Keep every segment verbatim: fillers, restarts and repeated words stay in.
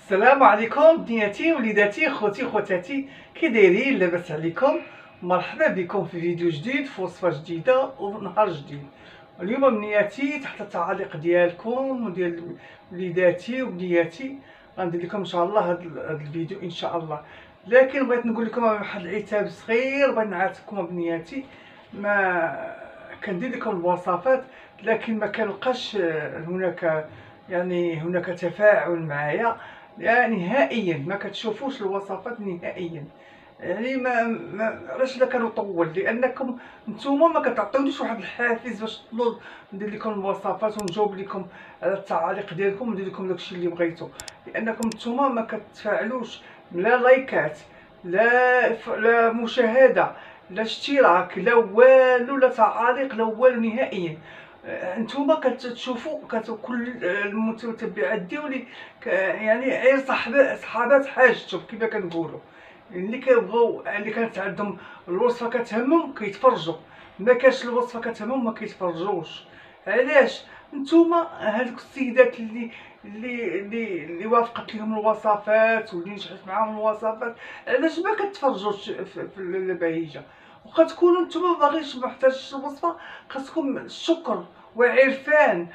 السلام عليكم بنياتي وليداتي خوتي خواتاتي، كي دايرين؟ لاباس عليكم؟ مرحبا بكم في فيديو جديد في وصفه جديده ونهار جديد. اليوم بنياتي تحت التعاليق ديالكم وديال وليداتي وبنياتي غندير لكم ان شاء الله هذا الفيديو ان شاء الله. لكن بغيت نقول لكم واحد العتاب صغير، بغيت نعاتبكم بنياتي. ما كندير لكم الوصفات لكن ما كنلقاش هناك يعني هناك تفاعل معايا، لا نهائيا ما كتشوفوش الوصفات نهائيا. يعني ما, ما علاش لا كنطول؟ لانكم نتوما ما كتعطيونيش واحد الحافز باش نطلب ندير لكم الوصفات ونجاوب لكم على التعاليق ديالكم وندير لكم داكشي اللي بغيتو، لانكم نتوما ما كتفاعلوش، لا لايكات، لا ف... لا مشاهده، لا اشتراك، لا والو، لا تعاليق، لا والو نهائيا. انتوما كتشوفوا كل المتتبعات ديالي يعني غير صحبات صحابات حاجتهم كيما كنقولوا، اللي كيبغوا اللي كانت عندهم الوصفه كتهمهم كيتفرجوا، ما كانش الوصفه كتهمهم ما كيتفرجوش. علاش؟ نتوما هذوك السيدات اللي اللي اللي, اللي وافقت لهم الوصفات واللي نجحت معاهم الوصفات، علاش ما كتفرجوش في, في البهيجه؟ وكتكونوا نتوما باغيش محتاجش الوصفه، خاصكم الشكر وعرفان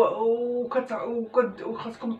وخاصكم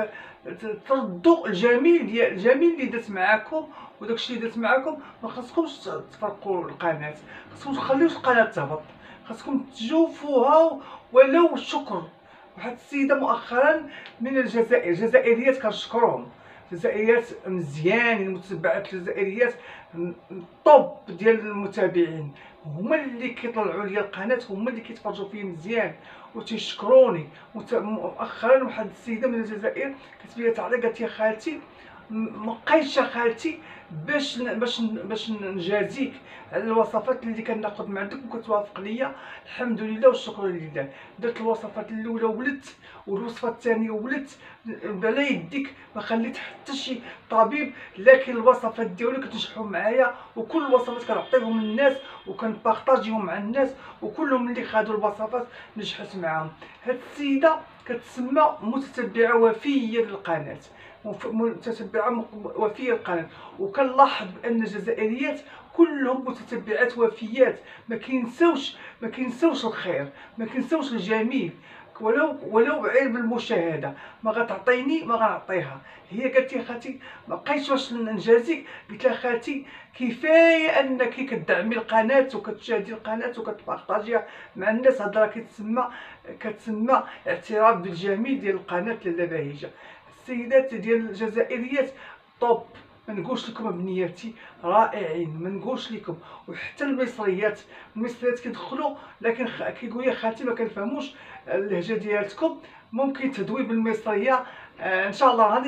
تردوا الجميل ديال الجميل اللي درت معاكم، وداكشي اللي درت معاكم ما خاصكمش تفرقوا القناه، خاصكم تخليوش القناه تهبط، خاصكم تشوفوها ولو الشكر. واحد السيده مؤخرا من الجزائر، جزائريات كنشكرهم، جزائريات مزيانين، المتتبعات الجزائريات الطوب ديال المتابعين، هما اللي كيطلعوا لي القناه، هما اللي كيتفرجوا فيا مزيان وتيشكروني. مؤخرا واحد السيده من الجزائر كتب لي تعليق، قالت يا خالتي مبقيتش خالتي باش باش باش نجازيك على الوصفات اللي كناخذ من عندك وكتوافق ليا. الحمد لله والشكر لله، درت الوصفات الاولى ولدت، والوصفه الثانيه ولدت على يديك، ما خليت حتى شي طبيب، لكن الوصفات ديالك كتنجحوا معايا، وكل الوصفات كنعطيهم للناس وكنبارطاجيهم مع الناس، وكلهم اللي خدوا الوصفات نجحت معاهم. هاد السيده كتسمى متتبعه وفيه للقناه، متتبعه وفيه للقناه، وكنلاحظ بان الجزائريات كلهم متتبعات وفيات، ما كينساوش ما كينساوش الخير، ما كينساوش الجميل، ولو ولو غير بالمشاهده. ما غتعطيني ما غنعطيها. هي قالت لي خالتي ما بقيتش باش نجازيك، قلت لها خالتي كفايه انك كتدعمي القناه وكتشاهدي القناه وكتبارطاجيها مع الناس، هذا راه كتسمى كتسمى اعتراف بالجميل ديال القناه لاله بهيجه. السيدات ديال الجزائريات طوب، ما نقولش لكم بنياتي رائعين، ما نقولش لكم. وحتى المصريات، المصريات كيدخلوا لكن كيقول لي خالتي ما كنفهموش اللهجه ديالتكم، ممكن تدوي بالمصريه. آه ان شاء الله غادي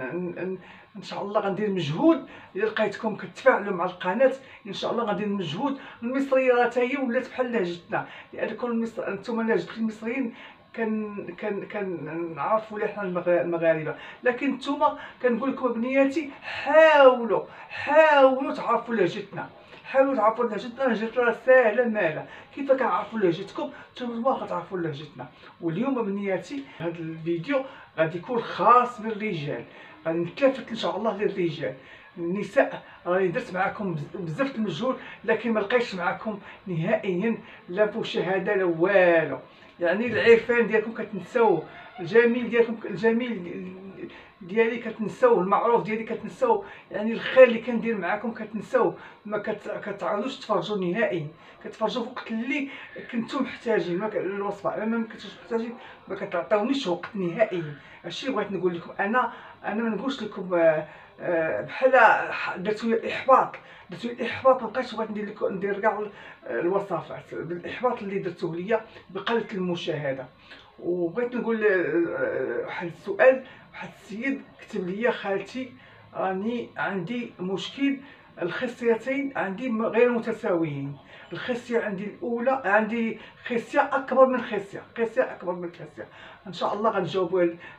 ان شاء الله غندير مجهود. الا لقيتكم كتفاعلوا مع القناه ان شاء الله غندير مجهود. المصريه راه حتى هي ولات بحال لهجتنا، لان كل المصر انتم لهجه المصريين كان كان كنعرفوا لي حنا المغاربه، لكن نتوما كنقول لكم بنياتي حاولوا حاولوا تعرفوا لهجتنا، حاولوا تعرفوا لهجتنا. لهجتنا راه ساهله مالا، كيف كنعرفوا لهجتكم نتوما غتعرفوا لهجتنا. واليوم بنياتي هذا الفيديو غادي يكون خاص بالرجال، غادي نتلافت ان شاء الله للرجال. النساء راني درت معكم بزاف المجهود لكن ما لقيتش معكم نهائيا لا مشاهده لا والو. يعني العرفان ديالكم كتنساوه، الجميل ديالكم الجميل ديالي كتنساوه، المعروف ديالي كتنساوه، يعني الخير اللي كندير معكم كتنساوه، ما كتعاودوش تفرجوا نهائيا. كتفرجوا في وقت اللي كنتم محتاجين الوصفه، اما ما كنتوش محتاجين ما كتعطيونيش وقت نهائيا. هادشي اللي بغيت نقول لكم. انا انا ما نقولش لكم بحال درتو لي احباط، درتو لي احباط، مابقيتش بغيت ندير لكم ندير كاع الوصفات بالاحباط اللي درتوه ليا بقله المشاهده. وبغيت نقول واحد السؤال، واحد السيد كتب لي خالتي راني عندي مشكل الخصيتين عندي غير متساويين. الخصيه عندي الاولى، عندي خصيه اكبر من خصيه، خصيه اكبر من خصيه. ان شاء الله غنجاوب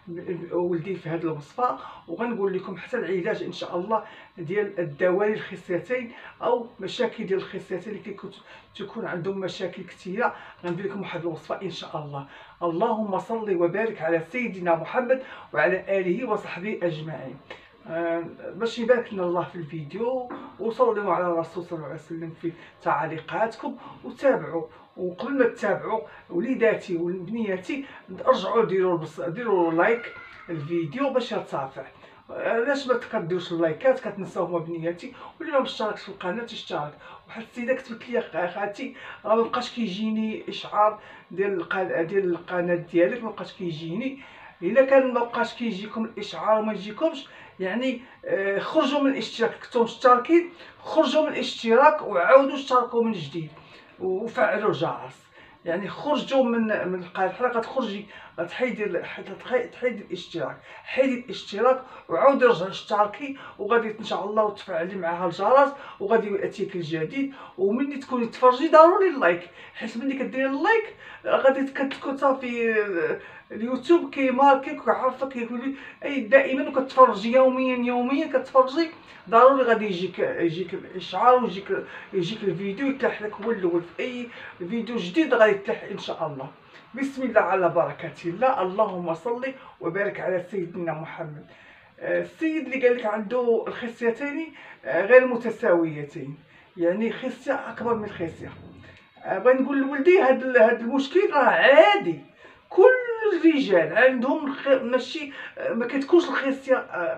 ولدي في هذه الوصفه، وغنقول لكم حتى العلاج ان شاء الله ديال الدواء الخصيتين او مشاكل ديال الخصيتين اللي كيكون تكون عندهم مشاكل كثيره. غندير لكم واحد الوصفه ان شاء الله. اللهم صل وبارك على سيدنا محمد وعلى اله وصحبه اجمعين. آه باش يبارك لنا الله في الفيديو، وصلوا على الرسول صلى الله عليه وسلم في تعليقاتكم، وتابعوا. وقبل ما تتابعوا وليداتي وبنياتي، رجعوا ديروا البص... ديروا لايك الفيديو باش يرتفع. علاش ما كديروش اللايكات؟ كتنساوهم بنياتي. واللي ما مشتركش في القناه تشترك. واحد السيده كتبت لي خالتي راه مابقاش كيجيني اشعار ديال القناه ديال القناه ديالك، مابقاش كيجيني. الا كان مابقاش كيجيكم الاشعار وما يجيكمش، يعني آه خرجوا من الاشتراك. كنتم مشتركين، خرجوا من الاشتراك وعاودوا اشتركوا من جديد وفعلوا الجرس. يعني خرجوا من من القناه، بحال غتخرجي غتحيدي تحيدي الاشتراك، حيدي الاشتراك وعاودي رجعي اشتركي، وغادي ان شاء الله وتفعلي معها الجرس، وغادي ياتيك الجديد. وملي تكوني تفرجي ضروري اللايك، حيت ملي كديري اللايك غادي كتكون صافي اليوتيوب كيماركيك وكيعرفك، كيقول لي اي دائما وكتفرجي يوميا يوميا كتفرجي، ضروري غادي يجيك يجيك الاشعار ويجيك يجيك الفيديو يتلاح لك هو الاول في اي فيديو جديد غادي يتلاح ان شاء الله. بسم الله على بركه الله. اللهم صل وبارك على سيدنا محمد. السيد اللي قال لك عنده الخصيتين غير متساويتين، يعني خصيه اكبر من خصيه. بغيت نقول لولدي هذا هذا المشكل راه عادي، كل الرجال عندهم ماشي ما كتكونش الخصيه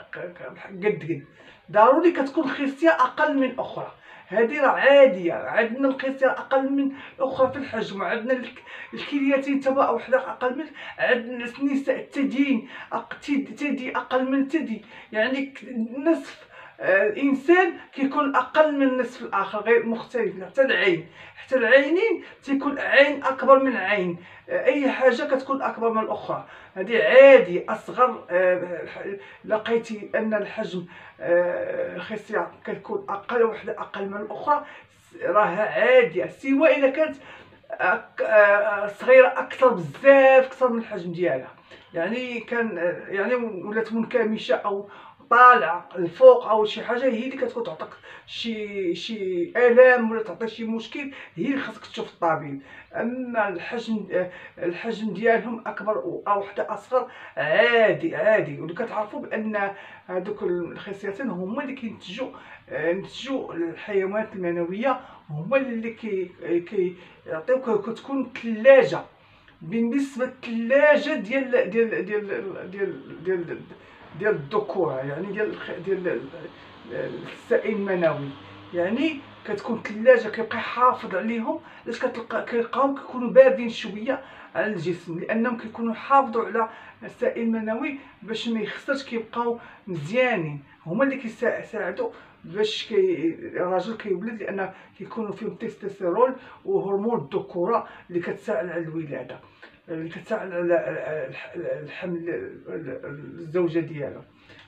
قد قد، ضروري كتكون خصيه اقل من اخرى. هذه راه عاديه. عندنا الخصيه اقل من الاخرى في الحجم، وعندنا الكليتين تبع وحده اقل من، عندنا النساء الثديين ثدي اقل من ثدي، يعني نصف الانسان كيكون اقل من النصف الاخر، غير مختلف. حتى العين، حتى العينين تيكون عين اكبر من عين، اي حاجه كتكون اكبر من الاخرى. هذه عادي. اصغر لقيتي ان الحجم الخصيه كتكون اقل، وحده اقل من الاخرى، راها عاديه، سواء اذا كانت صغيره اكثر بزاف اكثر من الحجم ديالها، يعني كان يعني ولات منكمشه او طالعه الفوق او شي حاجه، هي اللي كتكون تعطيك شي شي الام ولا تعطي شي مشكل، هي اللي خاصك تشوف الطبيب. اما الحجم الحجم ديالهم اكبر او وحده اصغر عادي عادي. واللي كتعرفوا بان هذوك الخصيتين هما اللي كينتجوا نتجوا الحيوانات المنويه، هما اللي كي كيعطيوك كتكون ثلاجه، بالنسبه للثلاجه ديال ديال ديال ديال ديال ديال الذكوره، يعني ديال ديال السائل المنوي. يعني كتكون ثلاجه كيبقى يحافظ عليهم. علاش كتلقى كيلقاهم كيكونوا باردين شويه على الجسم؟ لانهم كيكونوا حافظوا على السائل المنوي باش ما يخسرش، كيبقاو مزيانين. هما اللي كيساعدوا باش كي الراجل كيولد، لان كيكونوا فيهم تستوستيرون وهرمون الذكوره اللي كتساعد على الولاده، اللي كتساعد على الحمل الزوجه ديالو.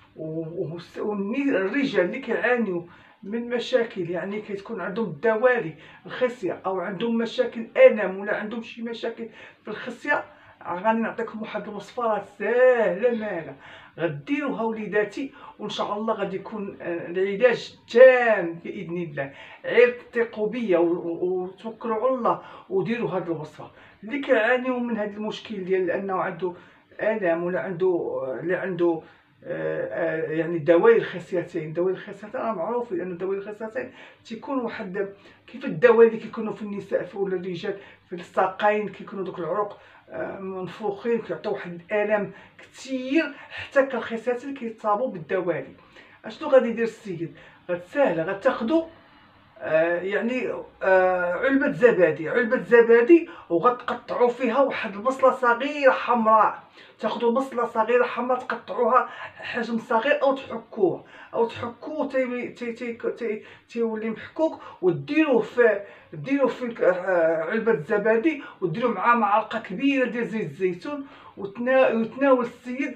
والرجال اللي كيعانيو من مشاكل، يعني كتكون عندهم دوالي الخصيه او عندهم مشاكل الم ولا عندهم شي مشاكل في الخصيه، غادي نعطيكم واحد الوصفه راه ساهله مالا، غديروها وليداتي وان شاء الله غادي يكون العلاج تام باذن الله. غير ثقوا بيا وتوكلوا على الله وديروا هذه الوصفه. اللي كيعانيو من هذا المشكل ديال انه عنده الم ولا عنده اللي عنده آه يعني دوالي الخصيتين، دوالي الخصيتين راه معروف، لان دوالي الخصيتين تيكون واحد كيف الدوالي اللي كيكونوا في النساء ولا الرجال في الساقين، كيكونوا دوك العروق آه منفوخين، كيعطيو واحد الالم كثير، حتى كالخصيتين كيتصابوا بالدوالي. اشنو غادي يدير السيد؟ غتساهله، غتاخذوا آه يعني آه علبة زبادي، علبة زبادي، وغتقطعوا فيها واحد البصلة صغيرة حمراء. تاخذوا بصلة صغيرة حمراء تقطعوها حجم صغير او تحكوه او تحكوه تي تي تي تي تيولي محكوك، وديروه في ديروه في آه علبة الزبادي، وديروا معاه معلقة كبيرة ديال زيت الزيتون، وتناول السيد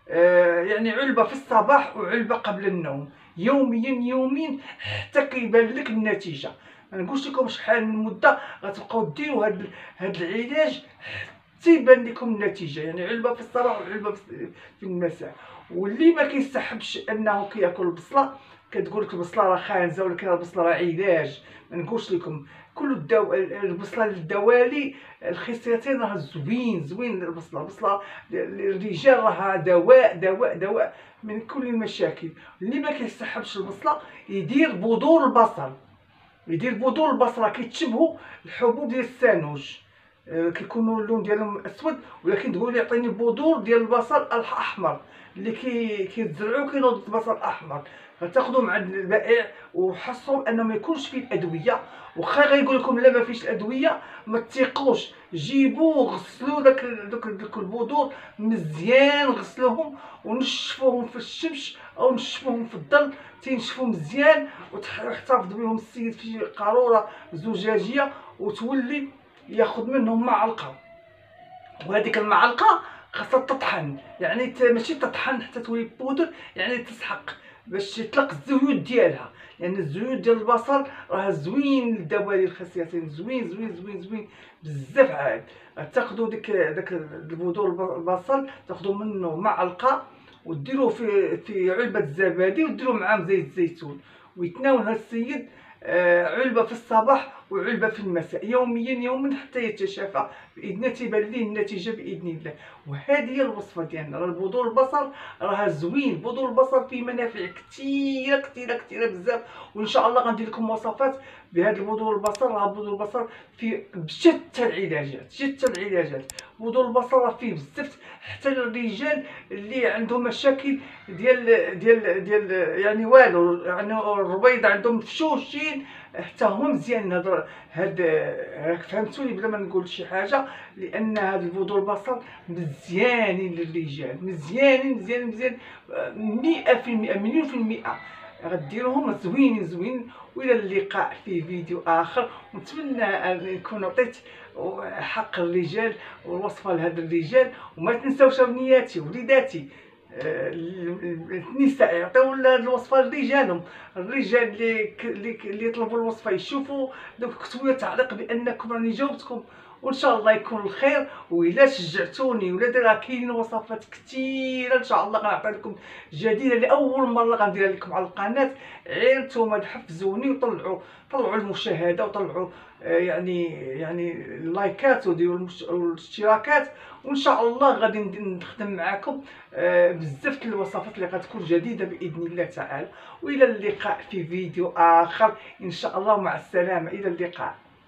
آه يعني علبه في الصباح وعلبه قبل النوم، يوميا يوميا حتى كيبان لك النتيجه. ما نقولش لكم شحال من مده غتبقاو ديروا هاد هاد العلاج حتى يبان لكم النتيجه. يعني علبه في الصباح وعلبه في المساء. واللي ما كيستحبش انه كياكل البصله، كتقول لك البصله راه خانزه، ولكن البصله راه علاج. ما نقولش لكم كل الدو... البصله للدوالي الخصيتين راه زوين زوين. البصله البصله للرجال راه دواء دواء دواء من كل المشاكل. اللي ما كيستحبش البصله يدير بذور البصل، يدير بذور البصل راه كيتشبهوا الحبوب ديال السانوج، آه، كيكونوا اللون ديالهم اسود، ولكن تقول لي عطيني بذور ديال البصل الاحمر اللي كي كيتزرعوا كينوض البصل الاحمر، غتاخذوا مع البائع وحصوا انه ما يكونش فيه الادويه. واخا غيقول لكم لا ما فيش الادويه ما تثقوش، جيبوا غسلوا داك داك داك البذور مزيان، غسلوهم ونشفوهم في الشمس او نشفوهم في الظل تينشفوا مزيان، وتحتفظ بهم السيد في قاروره زجاجيه، وتولي ياخذ منهم معلقه. وهذيك المعلقه خاصها تطحن، يعني ماشي تطحن حتى تولي بودر، يعني تسحق باش تطلق الزيوت ديالها. لان يعني الزيوت ديال البصل راه زوين للدوالي الخصيتين، زوين زوين زوين زوين بزاف. عاد تاخذوا ديك داك البذور البصل تاخذوا منه معلقه وديروه في في علبه الزبادي وديروا معاه زيت الزيتون، ويتناول هذا السيد آه علبه في الصباح وعلبه في المساء يوميا يوما حتى يتشافى باذن الله، تيبان ليه النتيجه باذن الله. وهذه هي الوصفه ديالنا. راه البذور البصل راه زوين، بذور البصل فيه منافع كثيره كثيره كثيره بزاف، وان شاء الله غندير لكم وصفات بهذا البذور البصل. راه بذور البصل فيه بشتى العلاجات، شتى العلاجات. بذور البصل راه فيه بزاف حتى للرجال اللي عندهم مشاكل ديال ديال ديال يعني والو، يعني الربيض عندهم فشوشين، حتى هما مزيان. هاد هاد فهمتوني بلا ما نقول شي حاجه، لان هاد البذور البصل مزيانين للرجال، مزيانين مزيان مزيان مئة في المئة، مليون في المئة. غديروهم زوينين زوينين. والى اللقاء في فيديو اخر، ونتمنى ان نكون عطيت حق الرجال والوصفه لهاد الرجال. وما تنساوش بنياتي وليداتي النساء يعطيو الوصفه لرجالهم. الرجال اللي اللي يطلبوا الوصفه يشوفوا دوك كتبوا تعليق بانكم راني جاوبتكم، وان شاء الله يكون الخير. والا شجعتوني ولا راه كاينين وصفات كثيره ان شاء الله غنعطي لكم جديده لاول مره غنديرها لكم على القناه. غير نتوما تحفزوني وطلعوا طلعوا المشاهده وطلعوا آه يعني يعني اللايكات وديروا الاشتراكات، وان شاء الله غادي نخدم معكم آه بزاف ديال الوصفات اللي غتكون جديده باذن الله تعالى. والى اللقاء في فيديو اخر ان شاء الله. مع السلامه، الى اللقاء.